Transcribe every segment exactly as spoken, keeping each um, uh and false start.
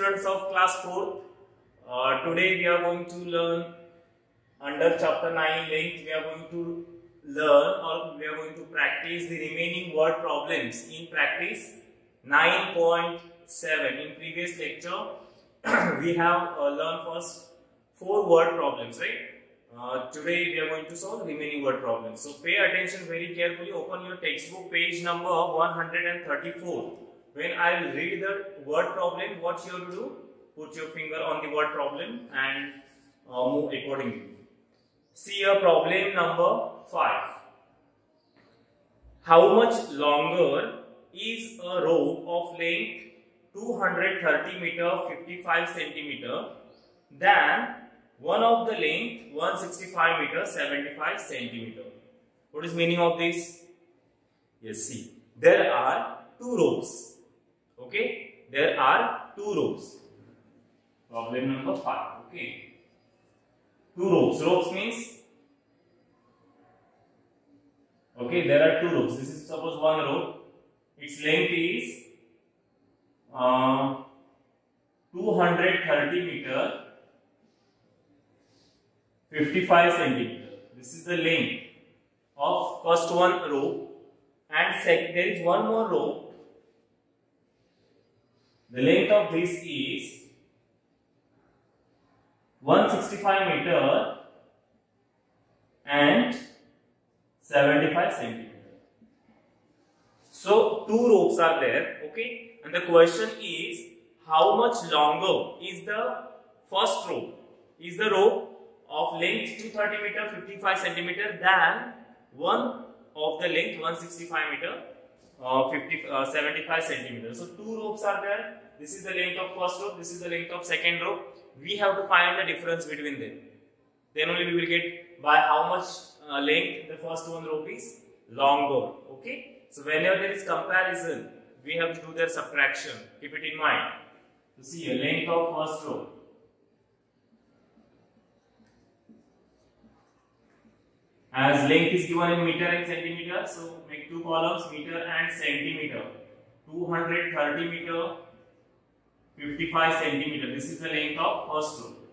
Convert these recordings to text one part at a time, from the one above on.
students of class fourth. Uh, today we are going to learn under chapter nine length. We are going to learn or we are going to practice the remaining word problems in practice nine point seven. In previous lecture we have uh, learned first four word problems, right? Uh, today we are going to solve remaining word problems. So pay attention very carefully. Open your textbook page number one hundred thirty-four. When I will read the word problem, what you have to do? Put your finger on the word problem and uh, move accordingly. See a problem number five. How much longer is a rope of length two hundred thirty meter fifty-five centimeter than one of the length one hundred sixty-five meter seventy-five centimeter? What is meaning of this? Yes, see, there are two ropes. Okay, there are two ropes. Problem number five. Okay, two ropes. Ropes means, okay, there are two ropes. This is suppose one rope. Its length is uh, two hundred thirty meter fifty-five centimeter. This is the length of first one rope, and second there is one more rope. The length of this is one hundred sixty-five meter and seventy-five centimeter. So two ropes are there, okay, and the question is how much longer is the first rope? Is the rope of length two hundred thirty meter fifty-five centimeter than one of the length one hundred sixty-five meter uh, fifty, uh, seventy-five centimeter. So two ropes are there. This is the length of first rope, this is the length of second rope. We have to find the difference between them. Then only we will get by how much uh, length the first one rope is longer. Okay. So whenever there is comparison, we have to do their subtraction. Keep it in mind. So see a length of first rope. As length is given in meter and centimeter, so make two columns, meter and centimeter. two hundred thirty meter, fifty-five centimeter. This is the length of first rope.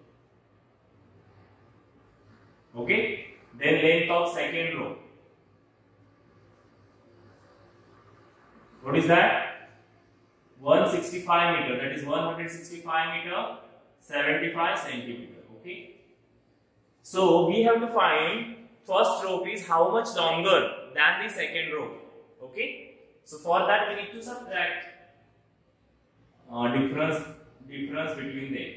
Okay. Then length of second rope. What is that? one hundred sixty-five meter. That is one hundred sixty-five meter, seventy-five centimeter. Okay. So we have to find first rope is how much longer than the second rope. Okay. So for that we need to subtract uh, difference difference between them.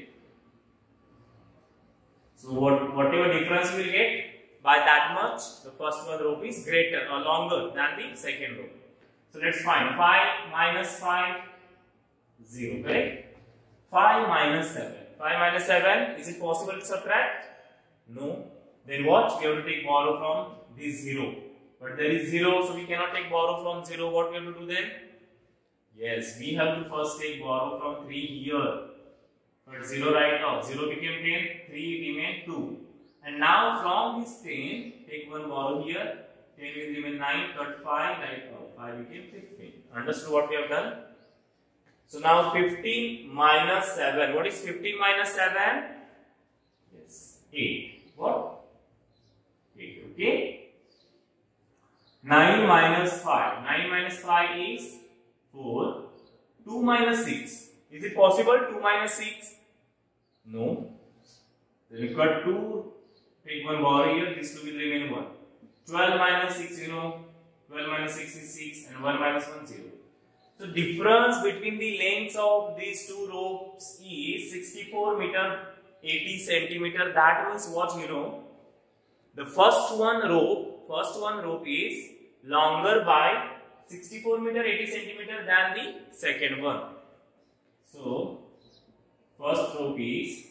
So what whatever difference we will get, by that much the first one rope is greater or longer than the second rope. So let's find five minus five, zero, correct? five minus seven. five minus seven, is it possible to subtract? No. Then what? We have to take borrow from this zero. But there is zero, so we cannot take borrow from zero. What we have to do then? Yes, we have to first take borrow from three here. But zero right now. zero became ten, three remain two. And now from this ten, take one borrow here. ten will remain nine, cut five right now. five became fifteen. Understood what we have done? So now fifteen minus seven. What is fifteen minus seven? Yes, eight. What? eight. Okay. nine minus five. nine minus five is four. two minus six. Is it possible? two minus six? No. Then you got two. Take one borrow here. This two will remain one. twelve minus six, you know. twelve minus six is six and one minus one, zero. So difference between the lengths of these two ropes is sixty-four meter, eighty centimeter. That means what, you know? The first one rope, first one rope is longer by sixty-four meter, eighty centimeter than the second one. So first rope is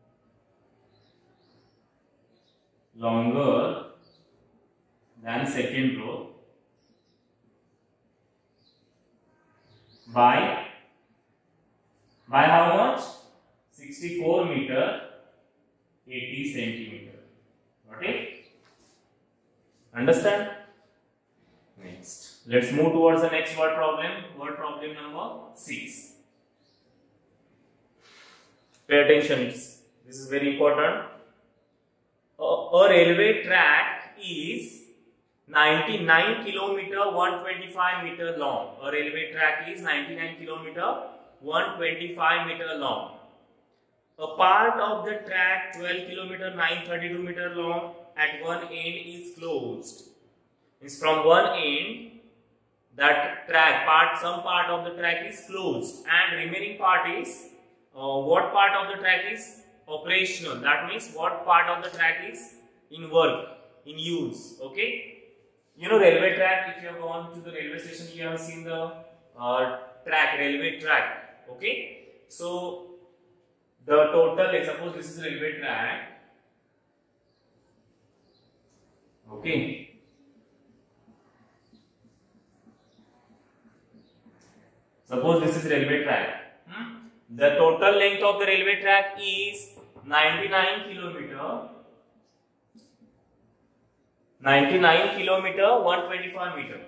longer than second rope by by how much? sixty-four meter, eighty centimeter. Got it? Understand? Next, let's move towards the next word problem. Word problem number six. Pay attention. It's, this is very important. A, a railway track is ninety-nine kilometer one hundred twenty-five meter long. A railway track is ninety-nine kilometer one hundred twenty-five meter long. A part of the track twelve kilometer nine hundred thirty-two meter long at one end is closed. Means from one end that track part, some part of the track is closed and remaining part is, uh, what part of the track is operational. That means what part of the track is in work, in use. Okay. You know railway track, if you have gone to the railway station, you have seen the uh, track, railway track. Okay. So the total is, suppose this is railway track. Okay. Suppose this is railway track. Hmm? The total length of the railway track is ninety-nine kilometer. ninety-nine kilometer one hundred twenty-five meter.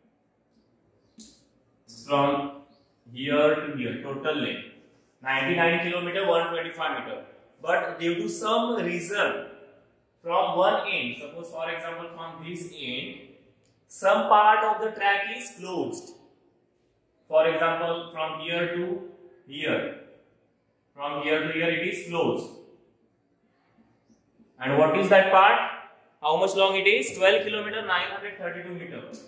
From here to here, total length. ninety-nine kilometer one hundred twenty-five meter. But due to some reason, from one end, suppose for example from this end, some part of the track is closed. For example, from here to here, from here to here it is closed. And what is that part? How much long it is? twelve kilometer nine hundred thirty-two meters.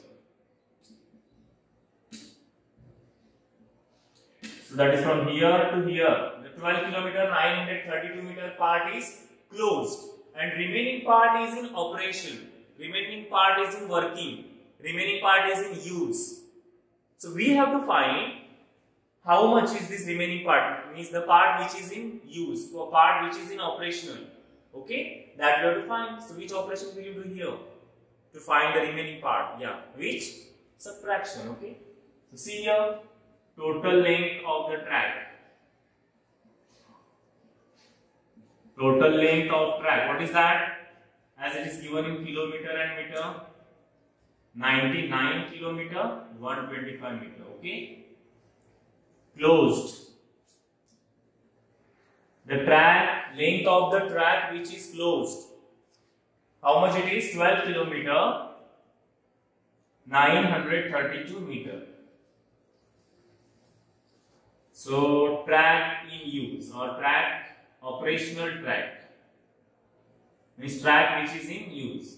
So that is from here to here. The twelve kilometer nine hundred thirty-two meter part is closed and remaining part is in operation. Remaining part is in working. Remaining part is in use. So we have to find how much is this remaining part, means the part which is in use, or part which is in operational. Okay, that we have to find. So which operation will you do here to find the remaining part? Yeah, which? Subtraction. Okay. So see here, total length of the track. Total length of track. What is that? As it is given in kilometer and meter. ninety-nine kilometer one hundred twenty-five meter. Okay. Closed. The track, length of the track which is closed. How much it is? twelve kilometer nine hundred thirty-two meter. So track in use or track, operational track, means track which is in use.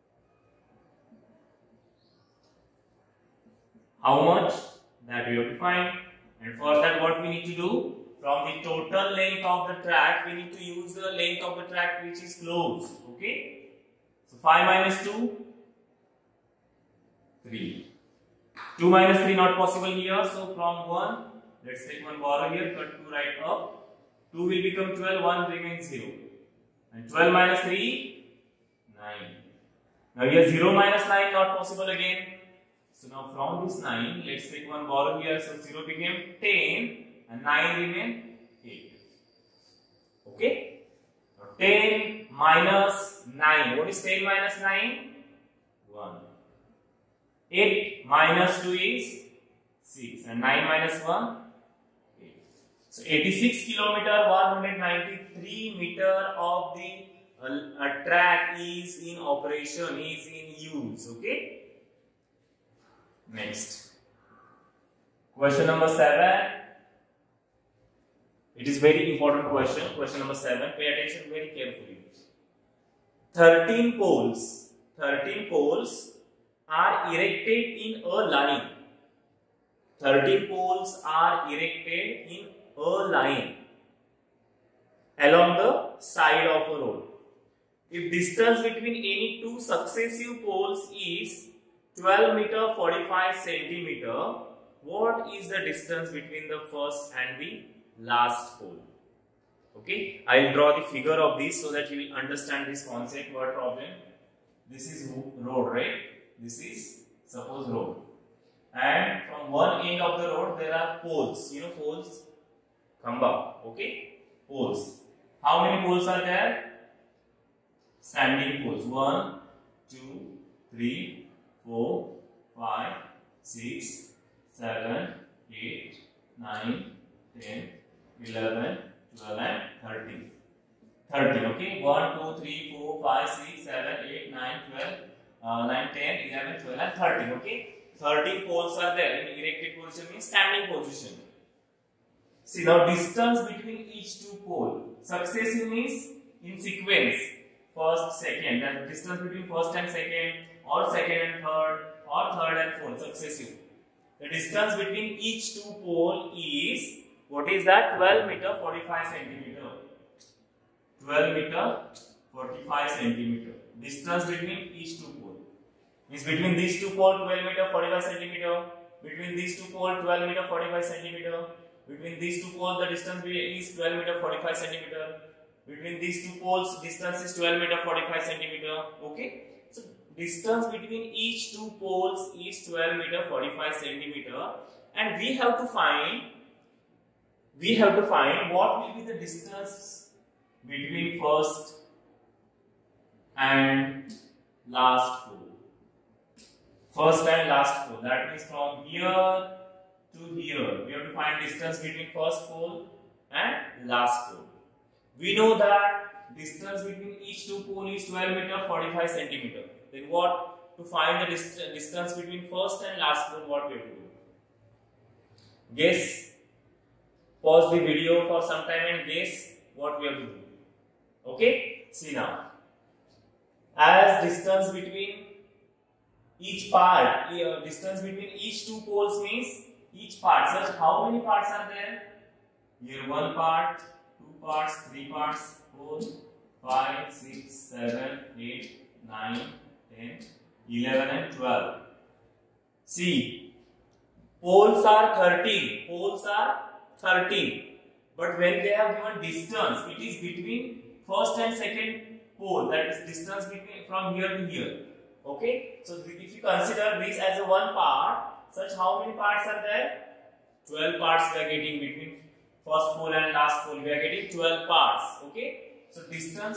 How much? That we have to find, and for that what we need to do? From the total length of the track, we need to use the length of the track which is closed. Okay. So five minus two, three. two minus three not possible here. So from one, let's take one borrow here, cut two right up. two will become twelve, one remains zero. And twelve minus three, nine. Now here zero minus nine not possible again. So now from this nine, let's take one borrow here. So zero became ten. And nine remain eight. Okay. Now ten minus nine. What is ten minus nine? one. eight minus two is six. And nine minus one? eight. So eighty-six kilometer one hundred ninety-three meter of the uh, track is in operation, is in use. Okay. Next. Question number seven. It is very important question. Question number seven. Pay attention very carefully. thirteen poles. thirteen poles are erected in a line. thirteen poles are erected in a line along the side of a road. If distance between any two successive poles is twelve meter forty-five centimeter, what is the distance between the first and the last pole? Okay, I will draw the figure of this so that you will understand this concept. What problem? This is road, right? This is suppose road, and from one end of the road there are poles. You know poles, khamba. Okay, poles. How many poles are there? Standing poles. One, two, three, four, five, six, seven, eight, nine, ten, eleven, twelve and thirteen. thirteen, okay? one, two, three, four, five, six, seven, eight, nine, twelve, uh, nine, ten, eleven, twelve and thirteen, okay? thirteen poles are there. In erected position means standing position. See, now distance between each two poles. Successive means in sequence. First, second. That distance between first and second, or second and third, or third and fourth. Successive. The distance between each two poles is, what is that? twelve meter forty-five centimeter. twelve meter forty-five centimeter. Distance between each two poles. Means between these two poles twelve meter forty-five centimeter. Between these two poles twelve meter forty-five centimeter. Between these two poles the distance is twelve meter forty-five centimeter. Between these two poles distance is twelve meter forty-five centimeter. Okay. So distance between each two poles is twelve meter forty-five centimeter, and we have to find we have to find what will be the distance between first and last pole. First and last pole. That means from here to here. We have to find distance between first pole and last pole. We know that distance between each two pole is twelve meter forty-five centimeter. Then what? To find the dist distance between first and last pole, what we have to do? Guess. Pause the video for some time and guess what we have to do. Okay? See now. As distance between each part, uh, distance between each two poles means each part. So how many parts are there? Here one part, two parts, three parts, four, five, six, seven, eight, nine, ten, eleven and twelve. See, poles are thirteen. Poles are thirteen. But when they have given distance, it is between first and second pole. That is distance between from here to here. Okay. So if you consider this as a one part, such how many parts are there? twelve parts we are getting between first pole and last pole. We are getting twelve parts. Okay. So distance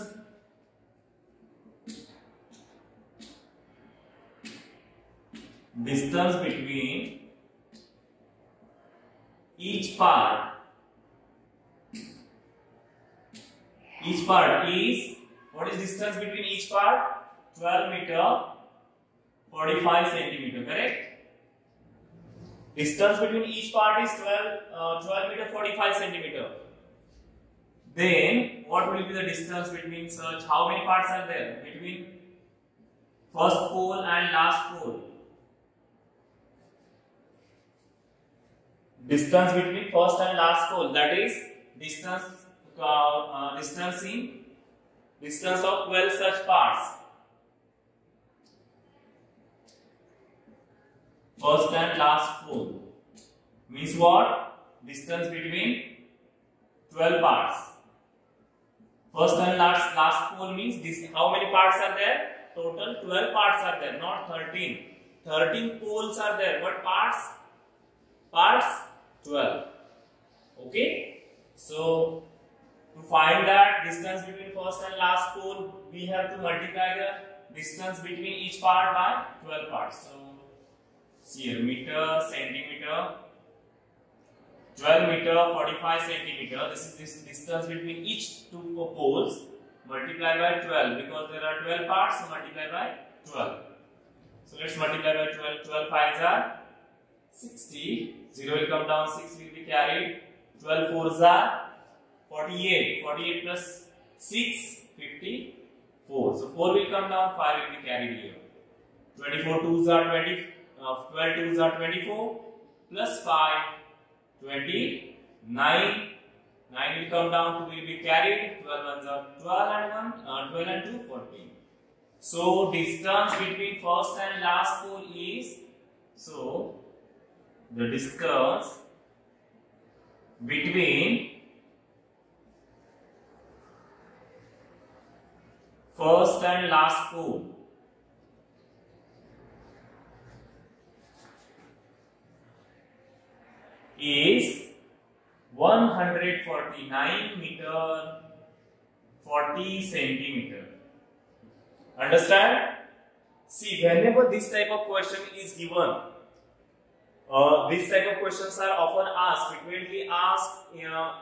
distance between each part each part is, what is distance between each part? twelve meter forty-five centimeter, correct? Distance between each part is twelve, uh, twelve meter forty-five centimeter. Then what will be the distance between such? How many parts are there between first pole and last pole? Distance between first and last pole, that is distance uh, uh, distance in distance of twelve such parts. First and last pole means what? Distance between twelve parts. First and last last pole means this. How many parts are there? Total twelve parts are there, not thirteen. thirteen poles are there, but parts parts twelve. Okay. So to find that distance between first and last pole, we have to multiply the distance between each part by twelve parts. So see here, meter, centimeter, twelve meter, forty-five centimeter. This is this distance between each two poles. Multiply by twelve, because there are twelve parts, so multiply by twelve. So let's multiply by twelve. twelve fives are sixty. zero will come down, six will be carried. twelve fours are forty-eight. forty-eight plus six, fifty-four. So four will come down, five will be carried here. twenty-four twos are twenty. Uh, twelve twos are twenty-four. Plus five, twenty-nine. nine will come down, two will be carried. twelve ones are twelve and one. Uh, twelve and two, fourteen. So distance between first and last pole is, so the distance between first and last pole is one hundred forty-nine meter forty centimeter. Understand? See, whenever this type of question is given, uh, this type of questions are often asked, frequently asked, you know,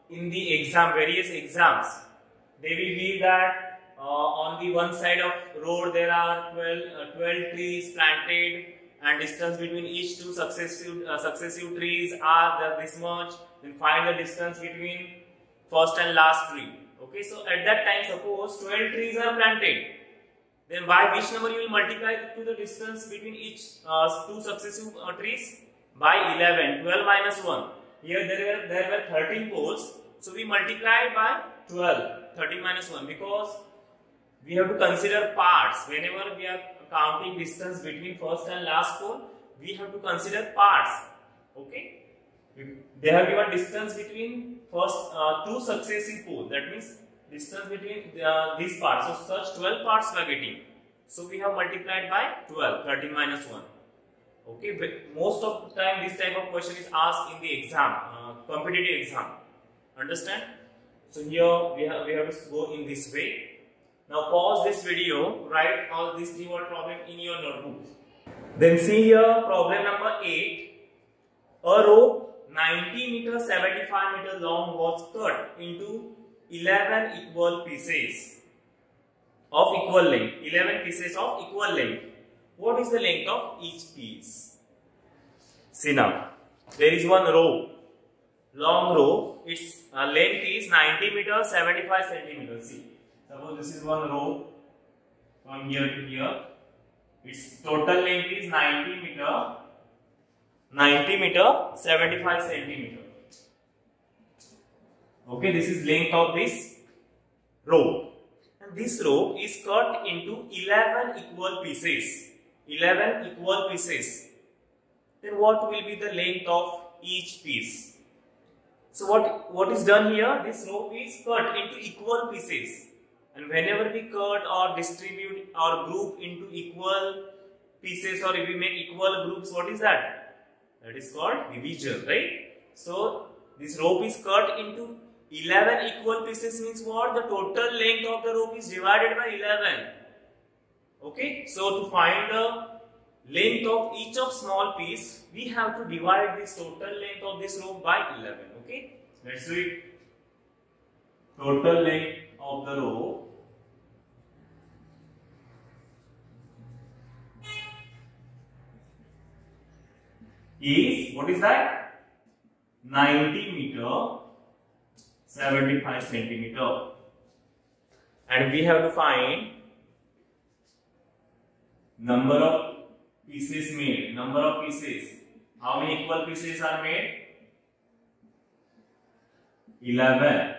in the exam, various exams, they will be that uh, on the one side of road there are twelve, uh, twelve trees planted, and distance between each two successive uh, successive trees are the, this much. Then find the distance between first and last tree. Okay, so at that time, suppose twelve trees are planted. Then by which number you will multiply to the distance between each uh, two successive uh, trees? By eleven. twelve minus one. Here there were, there were thirteen poles. So we multiplied by twelve. thirteen minus one. Because we have to consider parts. Whenever we are counting distance between first and last pole, we have to consider parts. Okay. They have given distance between first uh, two successive poles. That means distance between uh, these parts. So such twelve parts we are getting. So we have multiplied by twelve. thirteen minus one. Okay. Most of the time this type of question is asked in the exam, uh, competitive exam. Understand? So here we have, we have to go in this way. Now pause this video. Write all these three word problem in your notebook. Then see here problem number eight. A rope ninety meter, seventy-five meter long was cut into eleven equal pieces of equal length. eleven pieces of equal length. What is the length of each piece? See now, there is one rope, long rope. Its uh, length is ninety meter, seventy-five centimeters. See, suppose this is one rope from here to here. Its total length is ninety meter, ninety meter, seventy-five centimeter. Okay, this is length of this rope, and this rope is cut into eleven equal pieces. eleven equal pieces. Then what will be the length of each piece? So what what is done here? This rope is cut into equal pieces, and whenever we cut or distribute or group into equal pieces, or if we make equal groups, what is that? That is called division, right? So this rope is cut into eleven equal pieces means what? The total length of the rope is divided by eleven. Okay, so to find the length of each of small piece, we have to divide this total length of this rope by eleven. Okay, let's do it. Total length of the rope is, what is that? ninety meter, seventy-five centimeter, and we have to find number of pieces made. Number of pieces. How many equal pieces are made? eleven.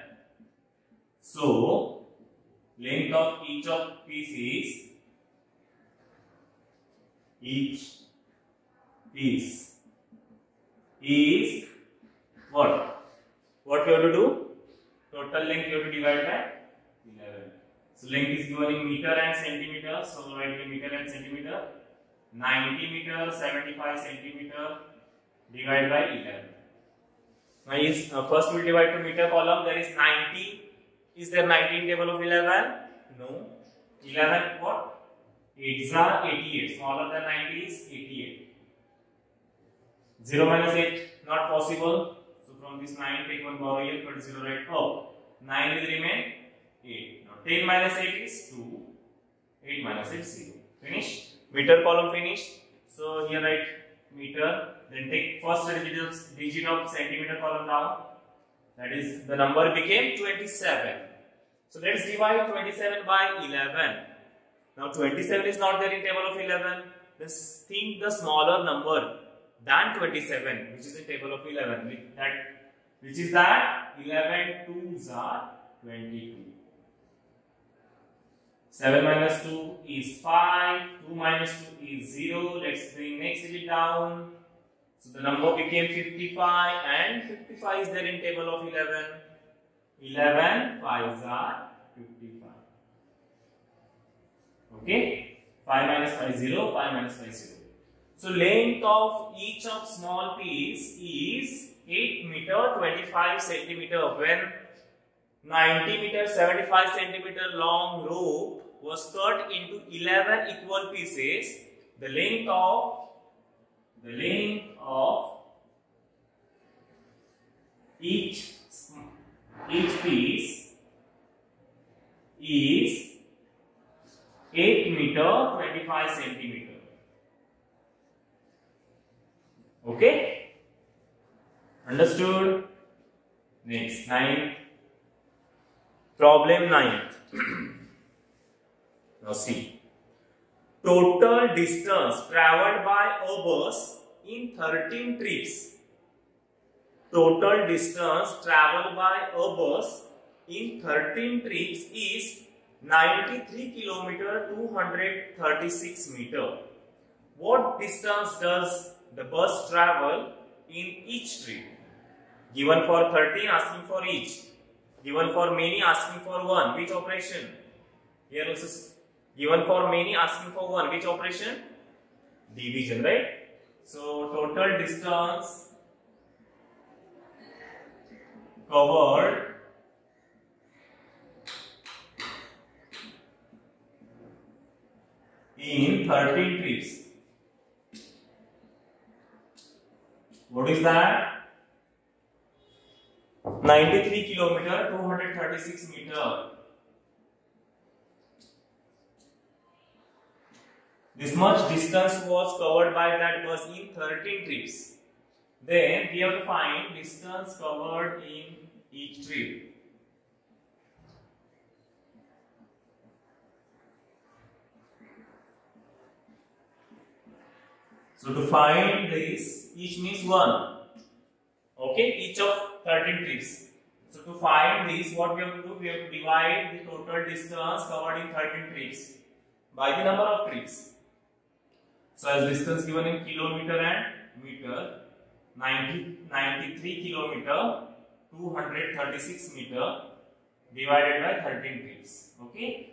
So length of each of pieces, each piece is what? What we have to do? Total length you have to divide by eleven. So length is given in meter and centimeter. So write in meter and centimeter. ninety meter, seventy-five centimeter divided by eleven. Now is uh, first we divide to meter column. There is ninety. Is there ninety in table of eleven? No. eleven what? eights are eighty-eight. Smaller than ninety is eighty-eight. zero minus eight not possible. So from this nine take one power here, put zero right. Oh, nine will remain eight. Now ten minus eight is two. eight minus eight is zero. Finish. Meter column finished. So here write meter. Then take first digit, digit of centimeter column down. That is, the number became twenty-seven. So let's divide twenty-seven by eleven. Now twenty-seven is not there in table of eleven. Let's think the smaller number than twenty-seven, which is in table of eleven. That which is that eleven twos are twenty-two. seven minus two is five. two minus two is zero. Let's bring next digit down. So the number became fifty-five, and fifty-five is there in table of eleven. eleven fives are fifty-five. Okay? five minus five is zero. five minus five is zero. So length of each of small piece is eight meter, twenty-five centimeter. When ninety meter, seventy-five centimeter long rope was cut into eleven equal pieces, the length of the length of each each piece is eight meter twenty-five centimeter. Okay, understood? Next, ninth. Problem ninth. Now see. Total distance traveled by a bus in thirteen trips. Total distance traveled by a bus in thirteen trips is ninety-three kilometers two hundred thirty-six meters. What distance does the bus travel in each trip? Given for thirteen, asking for each. Given for many, asking for one. Which operation? Here also given for many, asking for one. Which operation? Division, right? So total distance covered in thirteen trips. What is that? ninety-three kilometers two hundred thirty-six meters. This much distance was covered by that bus in thirteen trips. Then we have to find distance covered in each trip. So to find this, each means one. Okay, each of thirteen trips. So to find this, what we have to do? We have to divide the total distance covered in thirteen trips by the number of trips. So as distance given in kilometer and meter, ninety, ninety-three kilometer two hundred thirty-six meter divided by thirteen trips. Okay.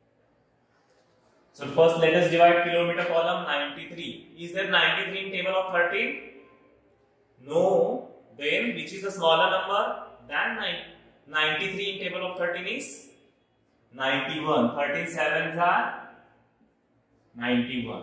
So first let us divide kilometer column ninety-three. Is there ninety-three in table of thirteen? No. Then which is the smaller number than ninety-three in table of thirteen is ninety-one. thirteen sevens are ninety-one.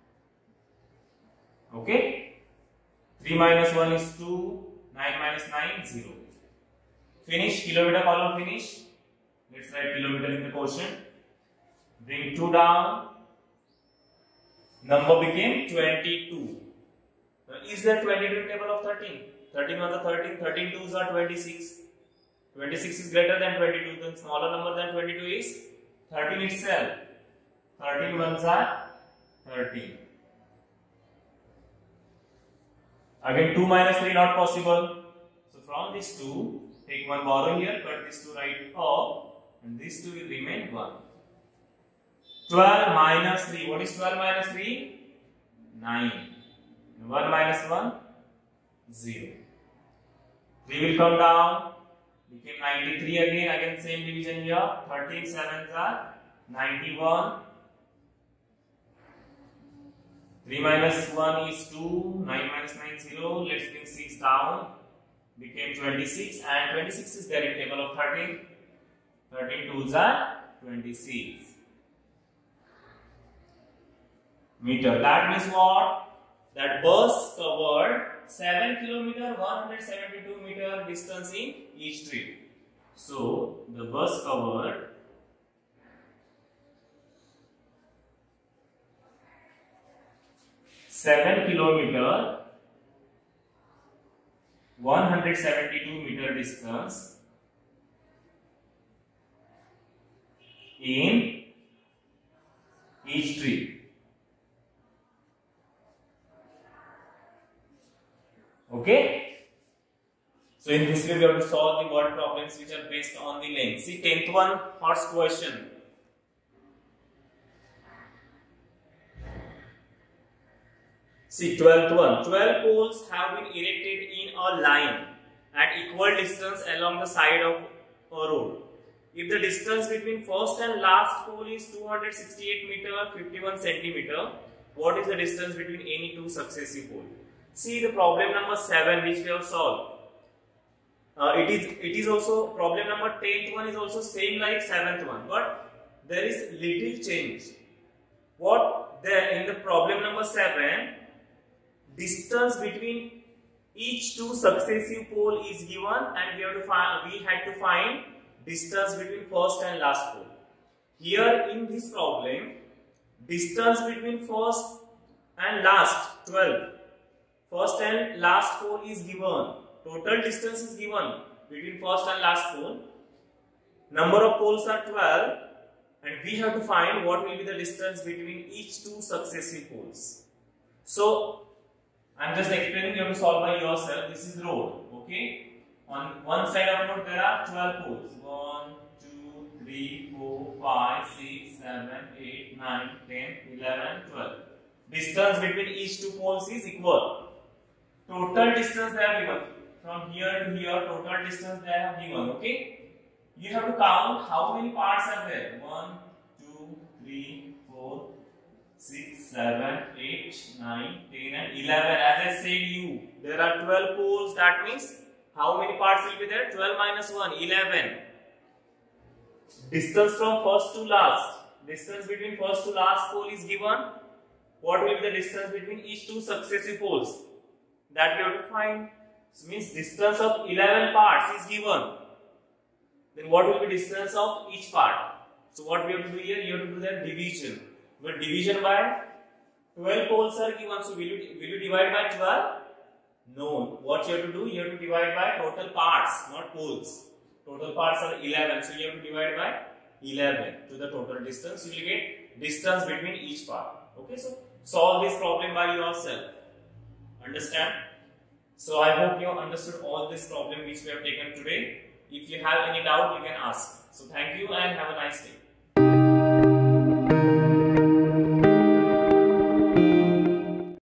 Okay. three minus one is two. nine minus nine, zero. Finish. Kilometer column finish. Let's write kilometer in the quotient. Bring two down. Number became twenty-two. Now, is there twenty-two in table of thirteen? thirteen ones are thirteen, thirteen twos are twenty-six. twenty-six is greater than twenty-two, then smaller number than twenty-two is thirteen itself. thirteen ones are thirteen. Again, two minus three not possible. So from this two, take one borrow here, cut this two right up, and these two will remain one. twelve minus three. What is twelve minus three? nine. one minus one? zero. three will come down. Became ninety-three again. Again same division here. thirteen sevens are ninety-one. three minus one is two. nine minus nine, zero. Let's bring six down. Became twenty-six. And twenty-six is there in table of thirteen. thirteen twos are twenty-six. Meter. That means what? That bus covered seven kilometers one hundred seventy-two meter distance in each trip. So the bus covered seven kilometers one hundred seventy-two meter distance in each trip. Okay. So in this way we have to solve the word problems which are based on the length. See tenth one, first question. See twelfth one. twelve poles have been erected in a line at equal distance along the side of a road. If the distance between first and last pole is two hundred sixty-eight meter fifty-one centimeter, what is the distance between any two successive poles? See the problem number seven which we have solved. Uh, it is it is also problem number tenth one is also same like seventh one, but there is little change. What there in the problem number seven, distance between each two successive pole is given, and we have to find we had to find distance between first and last pole. Here in this problem, distance between first and last twelve. First and last pole is given. Total distance is given between first and last pole. Number of poles are twelve, and we have to find what will be the distance between each two successive poles. So I am just explaining, you have to solve by yourself. This is road, okay? On one side of road there are twelve poles. one, two, three, four, five, six, seven, eight, nine, ten, eleven, twelve. Distance between each two poles is equal. Total distance they have given. From here to here, total distance they have given, okay? You have to count how many parts are there. one, two, three, four, six, seven, eight, nine, ten and eleven. As I said you, there are twelve poles. That means how many parts will be there? twelve minus one, eleven. Distance from first to last. Distance between first to last pole is given. What will be the distance between each two successive poles? That we have to find. So means distance of eleven parts is given. Then what will be distance of each part? So what we have to do here? You have to do the division. But division by twelve poles are given. So will you, will you divide by twelve? No. What you have to do? You have to divide by total parts, not poles. Total parts are eleven. So you have to divide by eleven to the total distance. You will get distance between each part. Okay. So solve this problem by yourself. Understand? So I hope you have understood all this problem which we have taken today. If you have any doubt, you can ask. So thank you and have a nice day.